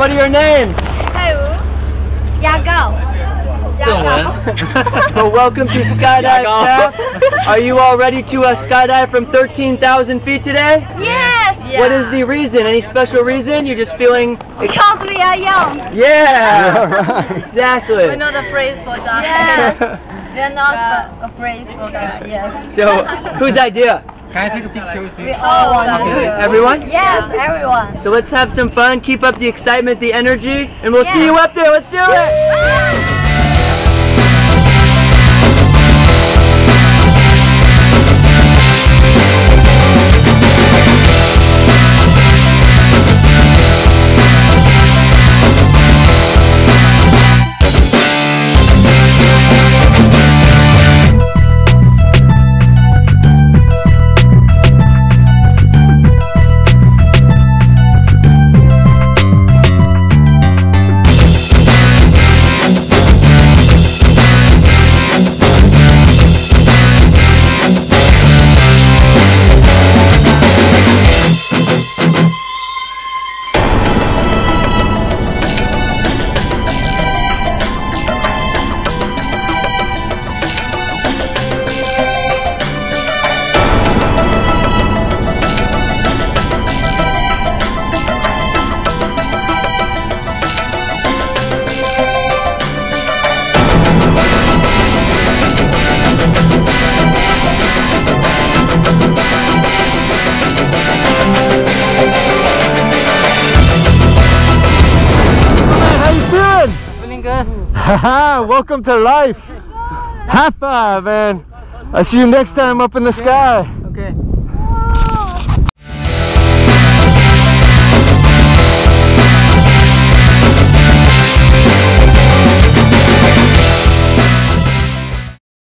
what are your names? Well, welcome to Skydive Taft. Are you all ready to skydive from 13,000 feet today? Yes! Yeah. What is the reason? Any special reason? You're just feeling... Because we are young. Yeah! Right. Exactly. We're not afraid for that. Yes. We're not afraid for that. Yes. So, whose idea? Can I take a picture with you? We all want to do. Everyone? Yes, everyone. So let's have some fun, keep up the excitement, the energy, and we'll see you up there. Let's do it! Haha, welcome to life. High five, man. I'll see you next time up in the sky. Okay.